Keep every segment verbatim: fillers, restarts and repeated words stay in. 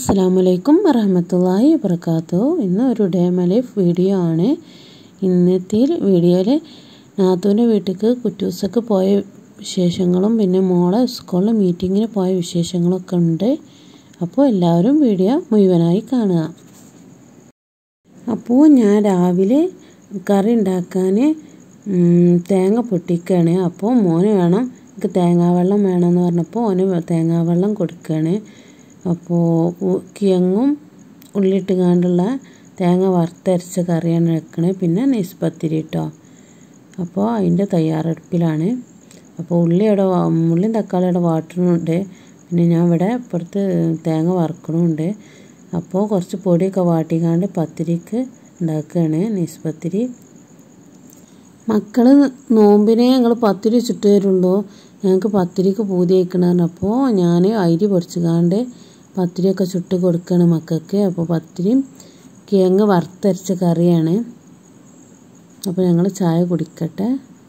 അസ്സലാമലൈക്കും വറഹ്മത്തുള്ളാഹി വബറകാതുഹു. ഇന്ന് ഒരു ഡേ മൈ ലൈഫ് വീഡിയോ ആണ്. ഇന്നത്തെ വീഡിയോയിൽ നാത്തൂൻ്റെ വീട്ടിലേക്ക് കുറ്റൂസൊക്കെ പോയ വിശേഷങ്ങളും പിന്നെ മോളെ സ്കൂളിൽ മീറ്റിങ്ങിന് പോയ വിശേഷങ്ങളൊക്കെ ഉണ്ട്. അപ്പോൾ എല്ലാവരും വീഡിയോ മുഴുവനായി കാണുക. അപ്പോൾ ഞാൻ രാവിലെ കറി ഉണ്ടാക്കാൻ തേങ്ങ പൊട്ടിക്കുകയാണ്. അപ്പോൾ മോന് വേണം, എനിക്ക് തേങ്ങാവെള്ളം വേണമെന്ന് പറഞ്ഞപ്പോൾ ഓന് തേങ്ങാവെള്ളം കൊടുക്കുകയാണ്. അപ്പോൾ കിഴങ്ങും ഉള്ളിയിട്ട് കാണ്ടുള്ള തേങ്ങ വറുത്തരച്ച കറിയാണ് വെക്കണത്. പിന്നെ നെയ്സ്പത്തിരി കേട്ടോ. അപ്പോൾ അതിൻ്റെ തയ്യാറെടുപ്പിലാണ്. അപ്പോൾ ഉള്ളിയുടെ ഉള്ളിയും തക്കാളിയുടെ വാട്ടണുണ്ട്. പിന്നെ ഞാൻ ഇവിടെ ഇപ്പുറത്ത് തേങ്ങ വറുക്കണമുണ്ട്. അപ്പോൾ കുറച്ച് പൊടിയൊക്കെ വാട്ടിക്കാണ്ട് പത്തിരിക്ക് ഉണ്ടാക്കുകയാണ്, നെയ്സ്പത്തിരി. മക്കൾ നോമ്പിനെ ഞങ്ങൾ പത്തിരി ചുട്ടു തരുള്ളൂ, ഞങ്ങൾക്ക് പത്തിരിക്ക് പൂതി വയ്ക്കണമെന്ന്. അപ്പോൾ ഞാൻ അരി പൊടിച്ചുകാണ്ട് പത്തിരിയൊക്കെ ചുട്ട് കൊടുക്കുകയാണ് മക്കൾക്ക്. അപ്പോൾ പത്തിരിയും കിഴങ്ങ് വറുത്തരച്ച കറിയാണ്. അപ്പോൾ ഞങ്ങൾ ചായ കുടിക്കട്ടെ.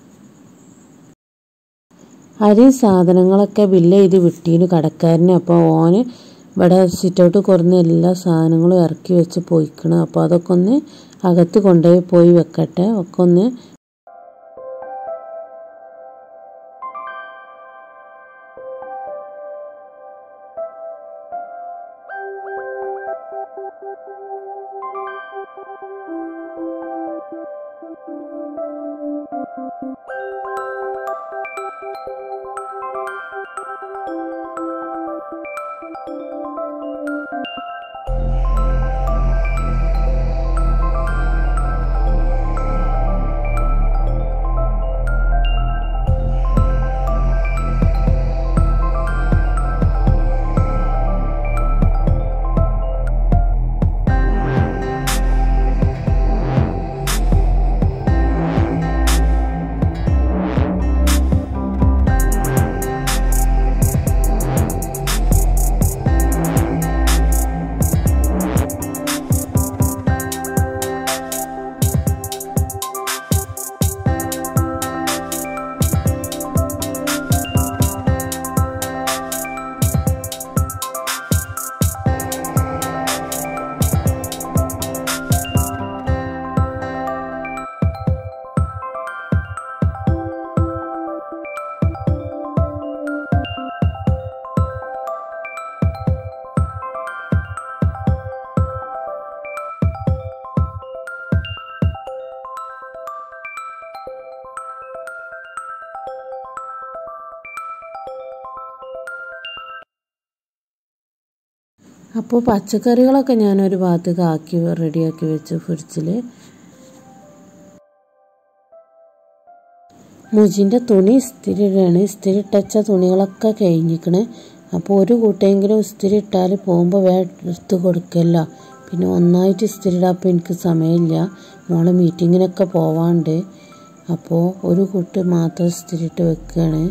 അരി സാധനങ്ങളൊക്കെ ബില്ല് ചെയ്ത് വിട്ടീന് കടക്കാരന്. അപ്പോൾ ഓന് ഇവിടെ സിറ്റൗട്ട് കുറഞ്ഞ എല്ലാ സാധനങ്ങളും ഇറക്കി വെച്ച് പോയിക്കണം. അപ്പോൾ അതൊക്കെ ഒന്ന് അകത്ത് കൊണ്ടുപോയി പോയി വെക്കട്ടെ. ഒക്കെ ഒന്ന് അപ്പോൾ പച്ചക്കറികളൊക്കെ ഞാനൊരു ഭാഗത്തേക്ക് ആക്കി റെഡിയാക്കി വെച്ചു ഫ്രിഡ്ജിൽ. മുജിൻ്റെ തുണി ഇസ്തിരി ഇടുകയാണ്. ഇസ്തിരി ഇട്ടച്ച തുണികളൊക്കെ കഴിഞ്ഞിക്കണേ. അപ്പോൾ ഒരു കൂട്ടെങ്കിലും ഇസ്തിരി ഇട്ടാൽ പോകുമ്പോൾ വേ എടുത്ത് കൊടുക്കല്ല. പിന്നെ ഒന്നായിട്ട് ഇസ്തിരി ഇടാൻ അപ്പോൾ എനിക്ക് സമയമില്ല, മോളെ മീറ്റിങ്ങിനൊക്കെ പോവാണ്ട്. അപ്പോൾ ഒരു കൂട്ട് മാത്രം ഇസ്തിരി ഇട്ട് വെക്കുകയാണ്.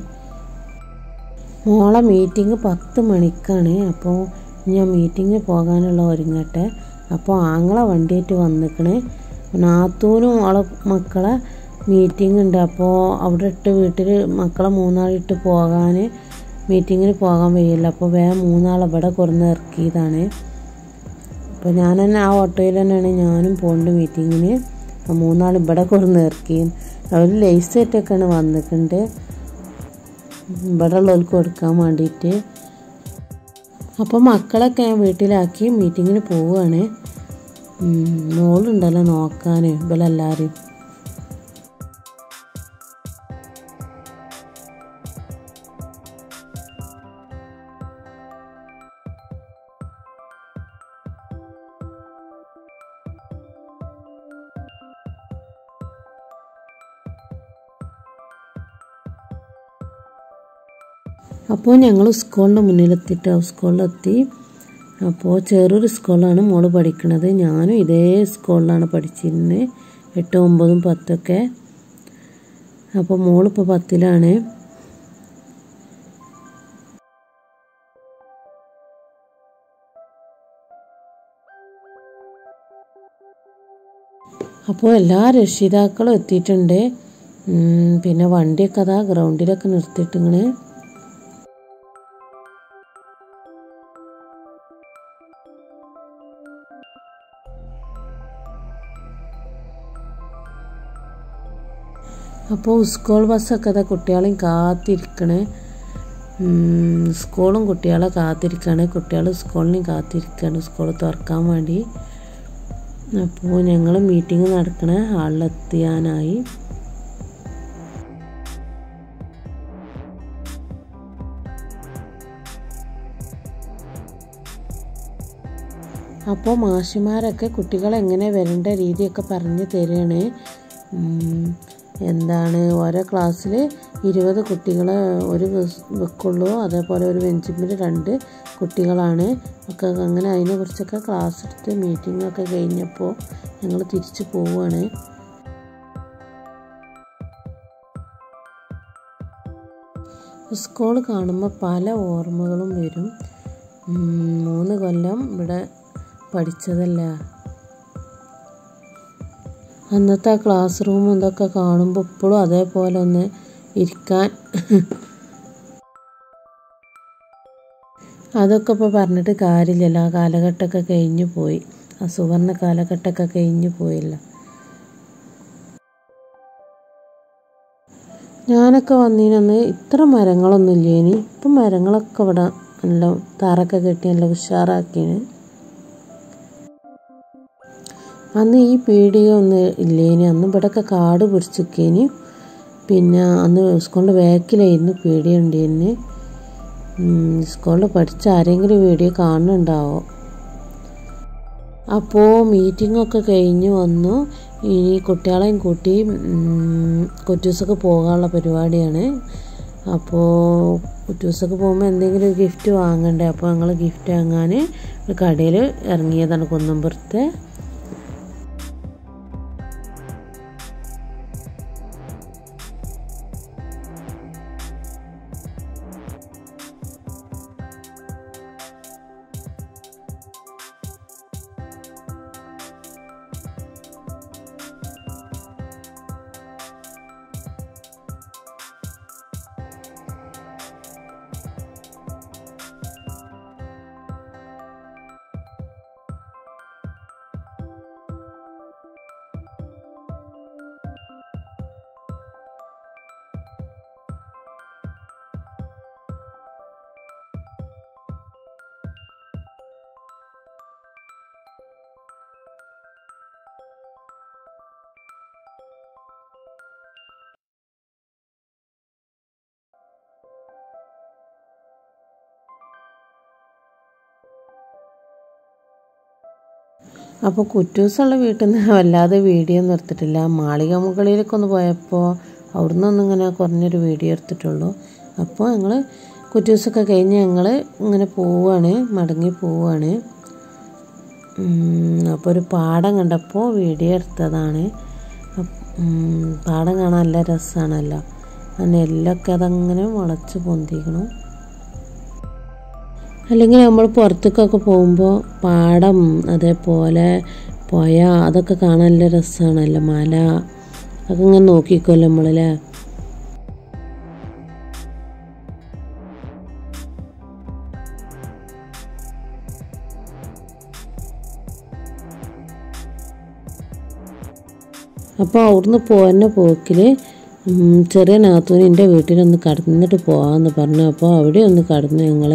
മോളെ മീറ്റിംഗ് പത്ത് മണിക്കാണ്. അപ്പോൾ ഞാൻ മീറ്റിങ്ങിന് പോകാനുള്ള ഒരുങ്ങട്ടെ. അപ്പോൾ ആങ്ങളെ വണ്ടിയായിട്ട് വന്നിക്കണേ. നാത്തൂനും അവളെ മക്കളെ മീറ്റിംഗ് ഉണ്ട്. അപ്പോൾ അവിടെ ഇട്ട് വീട്ടിൽ മക്കളെ മൂന്നാളിട്ട് പോകാൻ മീറ്റിങ്ങിന് പോകാൻ വയ്യല്ല. അപ്പോൾ വേറെ മൂന്നാളെ ഇവിടെ കുറഞ്ഞ് ഇറക്കിയതാണ്. അപ്പോൾ ഞാൻ തന്നെ ആ ഓട്ടോയിൽ തന്നെയാണ് ഞാനും പോകുന്നുണ്ട് മീറ്റിങ്ങിന്. അപ്പോൾ മൂന്നാൾ ഇവിടെ കുറഞ്ഞ് ഇറക്കി. അവർ ലേസ് സെറ്റൊക്കെയാണ് വന്നിട്ടുണ്ട് ഇവിടെ ഉള്ളവർക്ക് കൊടുക്കാൻ വേണ്ടിയിട്ട്. അപ്പോൾ മക്കളൊക്കെ ഞാൻ വീട്ടിലാക്കി മീറ്റിങ്ങിന് പോവുകയാണ്. മോളുണ്ടല്ലോ നോക്കാൻ ഇവളെല്ലാവരും. അപ്പോൾ ഞങ്ങൾ സ്കൂളിൻ്റെ മുന്നിലെത്തിയിട്ട് സ്കൂളിലെത്തി. അപ്പോൾ ചെറിയൊരു സ്കൂളിലാണ് മോള് പഠിക്കുന്നത്. ഞാനും ഇതേ സ്കൂളിലാണ് പഠിച്ചിരുന്നത്, എട്ട് ഒമ്പതും പത്തൊക്കെ. അപ്പോൾ മോളിപ്പോൾ പത്തിലാണ്. അപ്പോൾ എല്ലാ രക്ഷിതാക്കളും എത്തിയിട്ടുണ്ട്. പിന്നെ വണ്ടിയൊക്കെ അതാ ഗ്രൗണ്ടിലൊക്കെ നിർത്തിയിട്ടിങ്ങനെ. അപ്പോൾ സ്കൂൾ ബസ്സൊക്കെ അതാ കുട്ടികളെയും കാത്തിരിക്കണേ. സ്കൂളും കുട്ടികളെ കാത്തിരിക്കുകയാണ്, കുട്ടികൾ സ്കൂളിനെയും കാത്തിരിക്കുകയാണ് സ്കൂൾ തുറക്കാൻ വേണ്ടി. അപ്പോൾ ഞങ്ങൾ മീറ്റിംഗ് നടക്കണ ഹാളിലെത്തിയാനായി. അപ്പോൾ മാഷിമാരൊക്കെ കുട്ടികളെങ്ങനെ വരേണ്ട രീതിയൊക്കെ പറഞ്ഞു തരികയാണ്. എന്താണ് ഓരോ ക്ലാസ്സിൽ ഇരുപത് കുട്ടികളെ ഒരു വെക്കുള്ളൂ, അതേപോലെ ഒരു ബെഞ്ചിൽ രണ്ട് കുട്ടികളാണ് ഒക്കെ. അങ്ങനെ അതിനെക്കുറിച്ചൊക്കെ ക്ലാസ് എടുത്ത് മീറ്റിങ്ങൊക്കെ കഴിഞ്ഞപ്പോൾ ഞങ്ങൾ തിരിച്ചു പോവുകയാണ്. സ്കൂൾ കാണുമ്പോൾ പല ഓർമ്മകളും വരും. മൂന്ന് കൊല്ലം ഇവിടെ പഠിച്ചതല്ല. അന്നത്തെ ആ ക്ലാസ് റൂമും ഇതൊക്കെ കാണുമ്പോൾ ഇപ്പോഴും അതേപോലെ ഒന്ന് ഇരിക്കാൻ അതൊക്കെ ഇപ്പോൾ പറഞ്ഞിട്ട് കാര്യമില്ലല്ലോ. ആ കാലഘട്ടമൊക്കെ കഴിഞ്ഞു പോയി, ആ സുവർണ്ണ കാലഘട്ടമൊക്കെ കഴിഞ്ഞു പോയില്ല. ഞാനൊക്കെ വന്നതിനന്ന് ഇത്ര മരങ്ങളൊന്നും ഇല്ലേനി. ഇപ്പം മരങ്ങളൊക്കെ ഇവിടെ നല്ല താറൊക്കെ കെട്ടി നല്ല ഉഷാറാക്കിയാണ്. അന്ന് ഈ പീടിക ഒന്നും ഇല്ലേനി, അന്ന് ഇവിടെയൊക്കെ കാട് പിടിച്ചിരിക്കേനി. പിന്നെ അന്ന് സ്കൂളിൻ്റെ ബാക്കിലായിരുന്നു പീടിക ഉണ്ടായിരുന്നു. സ്കൂളിൽ പഠിച്ച ആരെങ്കിലും വീഡിയോ കാണുന്നുണ്ടാവോ. അപ്പോൾ മീറ്റിങ്ങൊക്കെ കഴിഞ്ഞ് വന്നു. ഇനി കുട്ടികളെയും കൂട്ടി കൊറ്റൂസൊക്കെ പോകാനുള്ള പരിപാടിയാണ്. അപ്പോൾ കൊറ്റൂസൊക്കെ പോകുമ്പോൾ എന്തെങ്കിലും ഒരു ഗിഫ്റ്റ് വാങ്ങണ്ടേ. അപ്പോൾ ഞങ്ങൾ ഗിഫ്റ്റ് വാങ്ങാൻ ഒരു കടയിൽ ഇറങ്ങിയതാണ് കുന്നമ്പുറത്തെ. അപ്പോൾ കുറ്റൂസുള്ള വീട്ടിൽ നിന്ന് വല്ലാതെ വീഡിയോ ഒന്നും എടുത്തിട്ടില്ല. മാളിക മുകളിലേക്ക് ഒന്ന് പോയപ്പോൾ അവിടെ നിന്നൊന്നും ഇങ്ങനെ കുറഞ്ഞൊരു വീഡിയോ എടുത്തിട്ടുള്ളൂ. അപ്പോൾ ഞങ്ങൾ കുറ്റൂസൊക്കെ കഴിഞ്ഞ് ഞങ്ങൾ ഇങ്ങനെ പോവുകയാണ്, മടങ്ങി പോവുകയാണ്. അപ്പോൾ ഒരു പാടം കണ്ടപ്പോൾ വീഡിയോ എടുത്തതാണ്. പാടം കാണാൻ നല്ല രസമാണല്ലോ. ആ നെല്ലൊക്കെ അതങ്ങനെ മുളച്ച് പൊന്തിക്കണം. അല്ലെങ്കിൽ നമ്മൾ പുറത്തേക്കൊക്കെ പോകുമ്പോൾ പാടം അതേപോലെ പുഴ അതൊക്കെ കാണാൻ നല്ല രസമാണല്ലോ. മല അതൊക്കെ ഇങ്ങനെ നോക്കിക്കോല്ലോ നമ്മളല്ലേ. അപ്പോൾ അവിടുന്ന് പോകുന്ന പോക്കിൽ ചെറിയ നാത്തൂന് എൻ്റെ വീട്ടിലൊന്ന് കടന്നിട്ട് പോകാമെന്ന് പറഞ്ഞു. അപ്പോൾ അവിടെ ഒന്ന് കടന്നു ഞങ്ങൾ.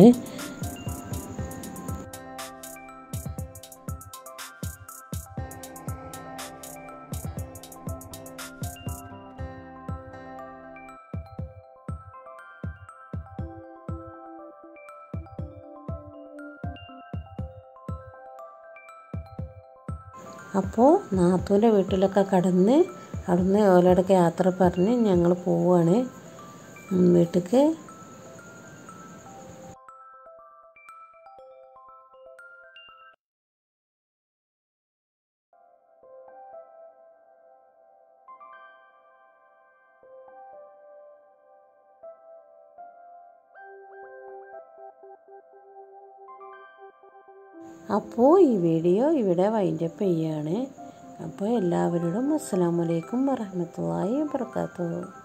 അപ്പോൾ നാത്തൂൻ്റെ വീട്ടിലൊക്കെ കടന്ന് അവിടുന്ന് ഓലോടൊക്കെ യാത്ര പറഞ്ഞ് ഞങ്ങൾ പോവുകയാണ് വീട്ടിലേക്ക്. അപ്പോൾ ഈ വീഡിയോ ഇവിടെ വൈൻഡപ്പ് ചെയ്യുകയാണ്. അപ്പോൾ എല്ലാവരോടും അസ്സലാമു അലൈക്കും വറഹ്മത്തുള്ളാഹി വബറകാതുഹു.